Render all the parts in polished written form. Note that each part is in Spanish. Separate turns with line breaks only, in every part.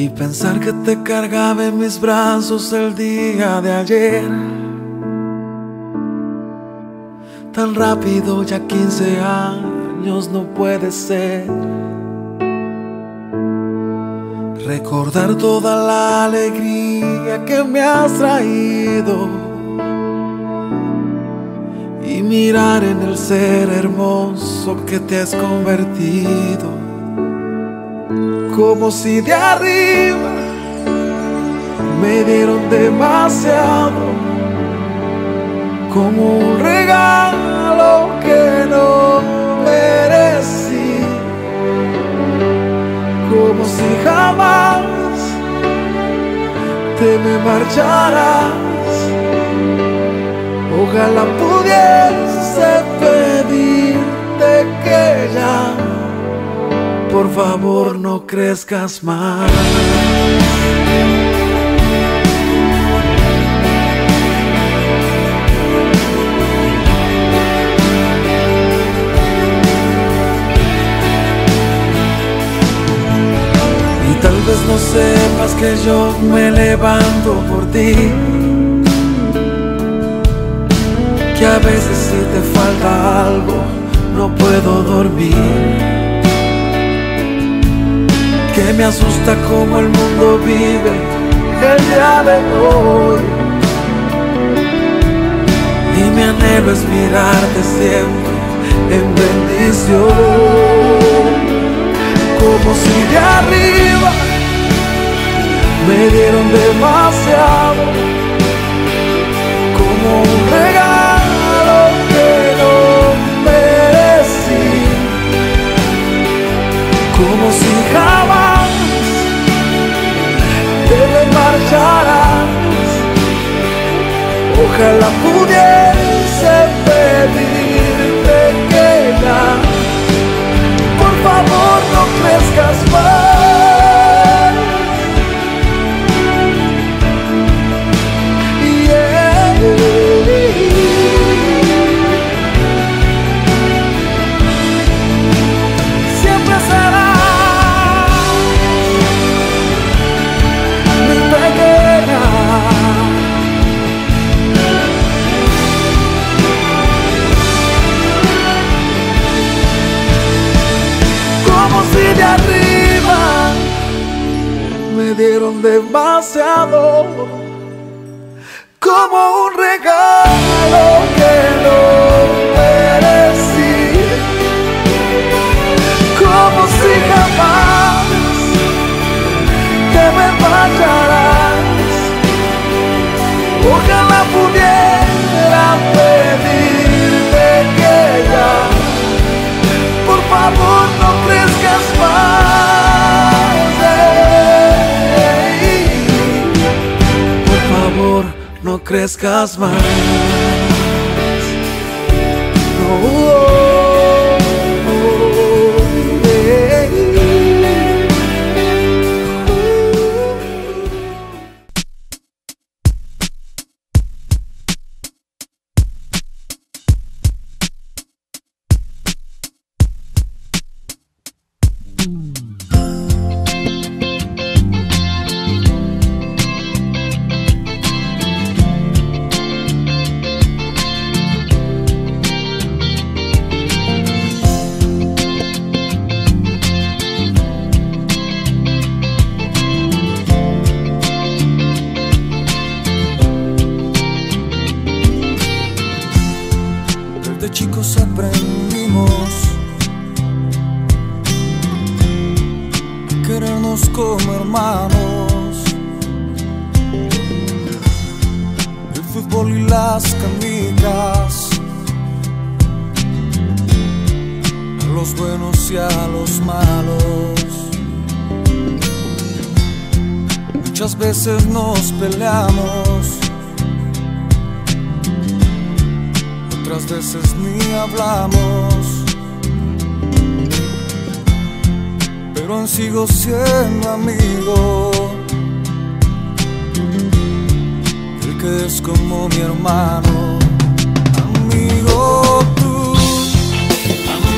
Y pensar que te cargaba en mis brazos el día de ayer, tan rápido, ya 15 años no puede ser. Recordar toda la alegría que me has traído y mirar en el ser hermoso que te has convertido. Como si de arriba me dieron demasiado, como un regalo que no merecí. Como si jamás te me marcharas. Ojalá pudiese pedirte que ya, por favor, no crezcas más. Y tal vez no sepas que yo me levanto por ti, que a veces si te falta algo no puedo dormir, que me asusta cómo el mundo vive el día de hoy, y mi anhelo es mirarte siempre en bendición. Como si de arriba me dieron demasiado, como un regalo que no merecí. Como si jamás te me marcharas. Ojalá pudiese pedirte que ya, por favor, no crezcas más. Siempre será mi pequeña. Como si de arriba me dieron demasiado, como un regalo que no merecí. Como si jamás te me marcharás. Ojalá pudiera pedirte que ya, por favor, no crezcas más. Por favor, no crezcas más. No. Desde chicos aprendimos a querernos como hermanos. El fútbol y las canicas, a los buenos y a los malos. Muchas veces nos peleamos, otras veces ni hablamos, pero aún sigo siendo amigo, el que es como mi hermano. Amigo tú,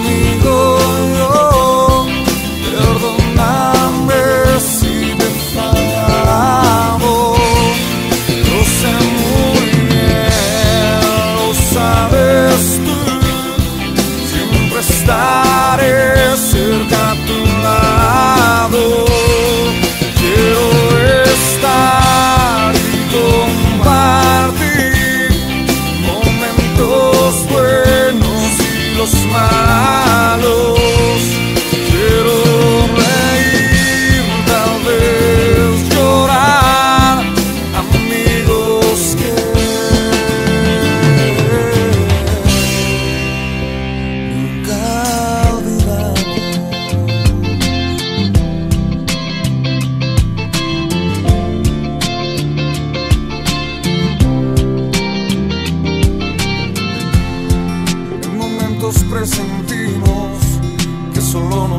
amigo yo, perdóname si me fallo.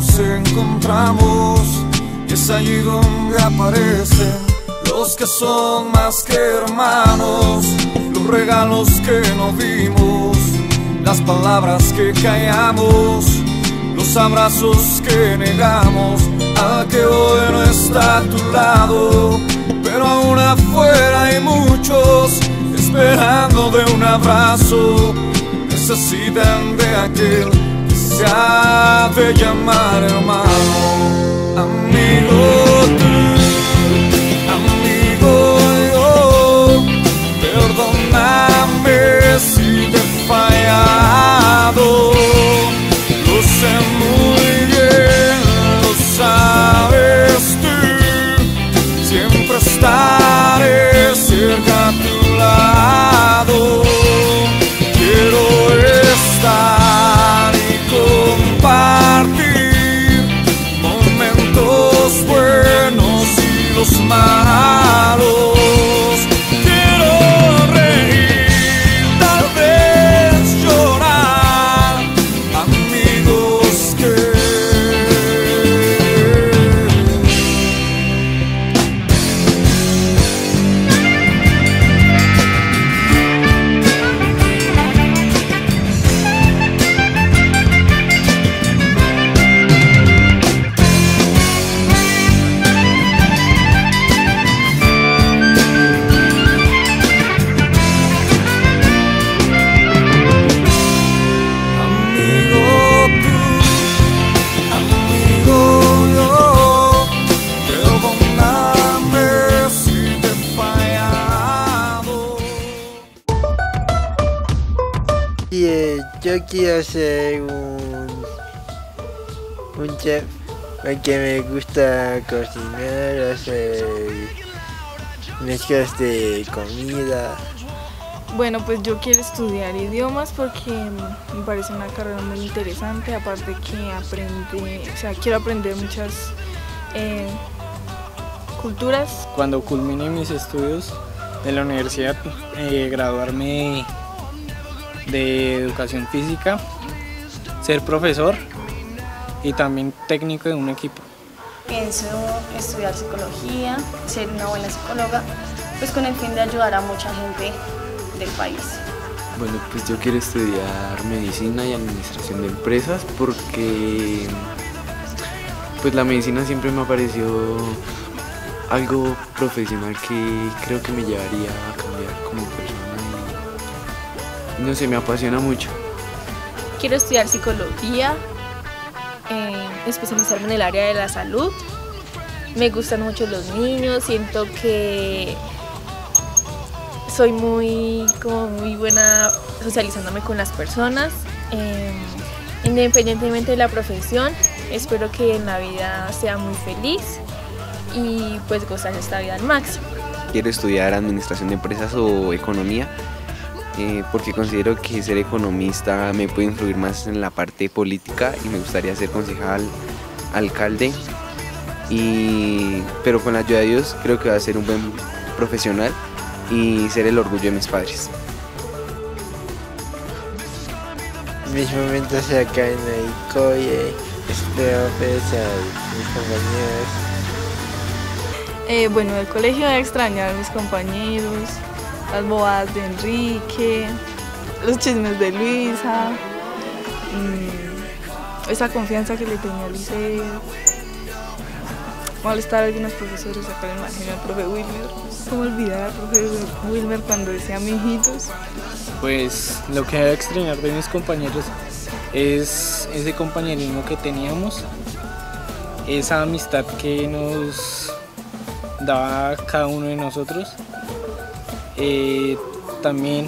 nos encontramos, y es allí donde aparecen los que son más que hermanos, los regalos que no dimos, las palabras que callamos, los abrazos que negamos, al que hoy no está a tu lado, pero aún afuera hay muchos esperando de un abrazo, necesitan de aquel que se ha de llamar hermano. Amigo tú, amigo yo, perdóname si te he fallado, lo sé muy bien, lo sabes tú, siempre estaré cerca a tu lado, quiero estar y compartir momentos buenos y los malos, quiero reír, tal vez llorar, amigos que
yo quiero ser un chef porque me gusta cocinar, hacer mezclas de comida.
Bueno, pues yo quiero estudiar idiomas porque me parece una carrera muy interesante, aparte que quiero aprender muchas culturas.
Cuando culmine mis estudios en la universidad, graduarme de educación física, ser profesor y también técnico de un equipo.
Pienso estudiar psicología, ser una buena psicóloga, pues con el fin de ayudar a mucha gente del país.
Bueno, pues yo quiero estudiar medicina y administración de empresas porque pues la medicina siempre me ha parecido algo profesional que creo que me llevaría a cambiar como persona y no sé, me apasiona mucho.
Quiero estudiar psicología, especializarme en el área de la salud. Me gustan mucho los niños, siento que soy muy buena socializándome con las personas. Independientemente de la profesión, espero que en la vida sea muy feliz y pues gozar esta vida al máximo.
Quiero estudiar administración de empresas o economía porque considero que ser economista me puede influir más en la parte política y me gustaría ser concejal, alcalde, pero con la ayuda de Dios creo que va a ser un buen profesional y ser el orgullo de mis padres.
Mis momentos acá en el COIE, espero a mis compañeros.
Bueno, el colegio debe extrañar a mis compañeros, las bobadas de Enrique, los chismes de Luisa, esa confianza que le tenía a Liceo, molestar a algunos profesores, acá me imagino al profe Wilmer. ¿Cómo olvidar al profe Wilmer cuando decía mijitos?
Pues lo que voy a extrañar de mis compañeros es ese compañerismo que teníamos, esa amistad que nos daba cada uno de nosotros. También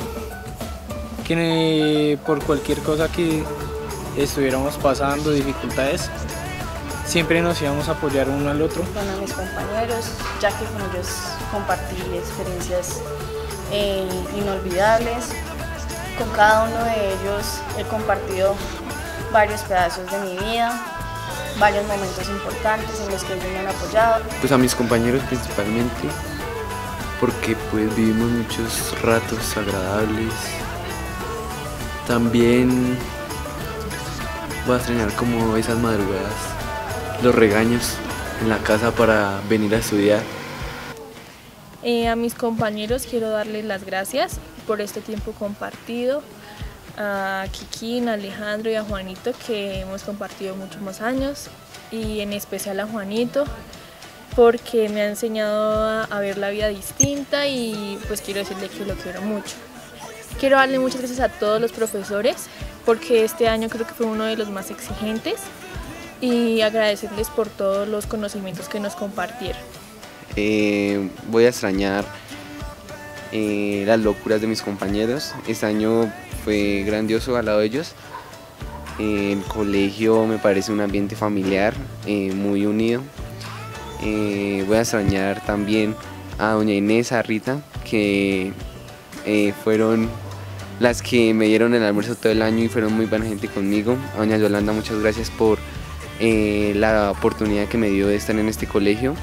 que por cualquier cosa que estuviéramos pasando, dificultades, siempre nos íbamos a apoyar uno al otro.
Con a mis compañeros, ya que con ellos compartí experiencias inolvidables. Con cada uno de ellos he compartido varios pedazos de mi vida, varios momentos importantes en los que ellos me han apoyado.
Pues a mis compañeros principalmente, porque pues vivimos muchos ratos agradables. También voy a extrañar como esas madrugadas los regaños en la casa para venir a estudiar.
A mis compañeros quiero darles las gracias por este tiempo compartido, a Kikín, a Alejandro y a Juanito, que hemos compartido muchos más años, y en especial a Juanito, porque me ha enseñado a ver la vida distinta y pues quiero decirle que lo quiero mucho. Quiero darle muchas gracias a todos los profesores, porque este año creo que fue uno de los más exigentes, y agradecerles por todos los conocimientos que nos compartieron.
Voy a extrañar las locuras de mis compañeros. Este año fue grandioso al lado de ellos. El colegio me parece un ambiente familiar, muy unido. Voy a extrañar también a doña Inés, a Rita, que fueron las que me dieron el almuerzo todo el año y fueron muy buena gente conmigo. A doña Yolanda, muchas gracias por la oportunidad que me dio de estar en este colegio.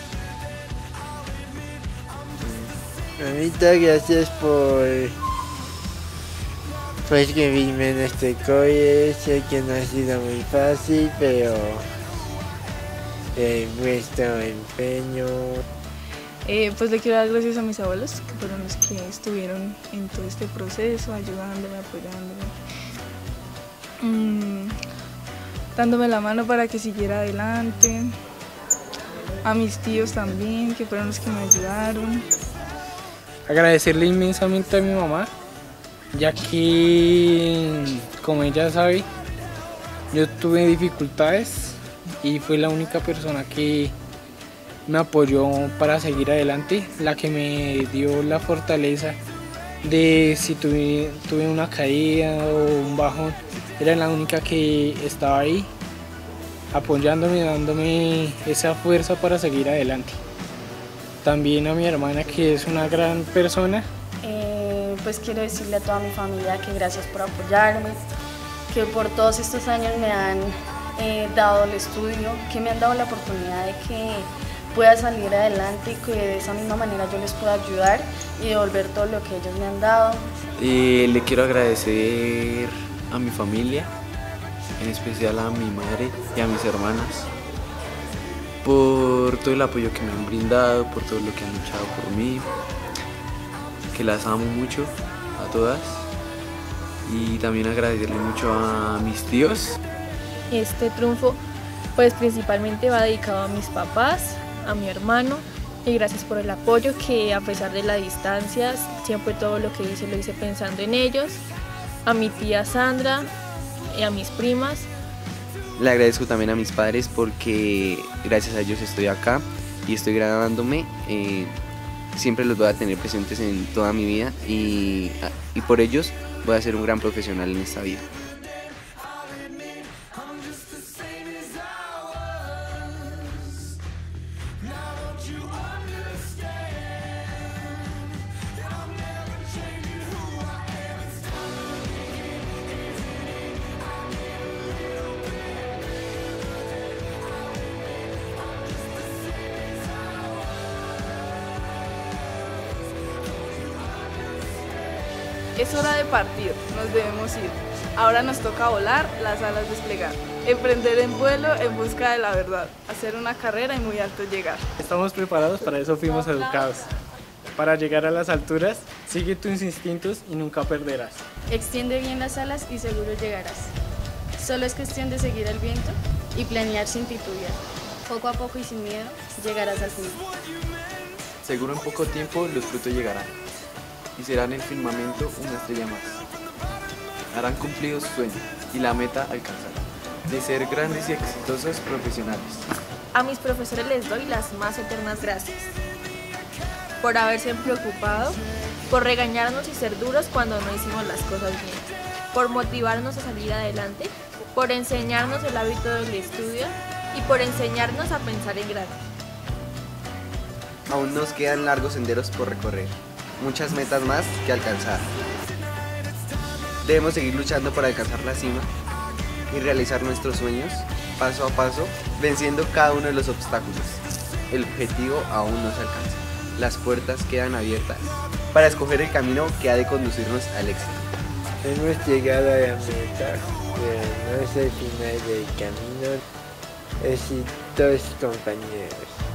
Mamita, gracias por escribirme en este colegio. Sé que no ha sido muy fácil, pero he puesto empeño.
Pues le quiero dar gracias a mis abuelos, que fueron los que estuvieron en todo este proceso, ayudándome, apoyándome, dándome la mano para que siguiera adelante. A mis tíos también, que fueron los que me ayudaron.
Agradecerle inmensamente a mi mamá, ya que, como ella sabe, yo tuve dificultades y fue la única persona que me apoyó para seguir adelante, la que me dio la fortaleza de si tuve una caída o un bajón, era la única que estaba ahí apoyándome, dándome esa fuerza para seguir adelante. También a mi hermana, que es una gran persona.
Pues quiero decirle a toda mi familia que gracias por apoyarme, que por todos estos años me han dado el estudio, que me han dado la oportunidad de que pueda salir adelante y que de esa misma manera yo les pueda ayudar y devolver todo lo que ellos me han dado.
Le quiero agradecer a mi familia, en especial a mi madre y a mis hermanas, por todo el apoyo que me han brindado, por todo lo que han luchado por mí, que las amo mucho a todas, y también agradecerle mucho a mis tíos.
Este triunfo pues principalmente va dedicado a mis papás, a mi hermano, y gracias por el apoyo, que a pesar de la distancia siempre todo lo que hice lo hice pensando en ellos, a mi tía Sandra y a mis primas.
Le agradezco también a mis padres porque gracias a ellos estoy acá y estoy graduándome. Siempre los voy a tener presentes en toda mi vida y por ellos voy a ser un gran profesional en esta vida.
Es hora de partir, nos debemos ir. Ahora nos toca volar, las alas desplegar, emprender en vuelo en busca de la verdad, hacer una carrera y muy alto llegar.
Estamos preparados, para eso fuimos educados. Para llegar a las alturas, sigue tus instintos y nunca perderás.
Extiende bien las alas y seguro llegarás. Solo es cuestión de seguir el viento y planear sin titubear. Poco a poco y sin miedo, llegarás al fin.
Seguro en poco tiempo los frutos llegarán y serán el firmamento una estrella más. Harán cumplido su sueño y la meta alcanzarán, de ser grandes y exitosos profesionales.
A mis profesores les doy las más eternas gracias por haberse preocupado, por regañarnos y ser duros cuando no hicimos las cosas bien, por motivarnos a salir adelante, por enseñarnos el hábito del estudio y por enseñarnos a pensar en grande.
Aún nos quedan largos senderos por recorrer, muchas metas más que alcanzar. Debemos seguir luchando para alcanzar la cima y realizar nuestros sueños paso a paso, venciendo cada uno de los obstáculos. El objetivo aún no se alcanza. Las puertas quedan abiertas para escoger el camino que ha de conducirnos al éxito.
Hemos llegado a la meta, pero no es el final del camino. Besitos, compañeros.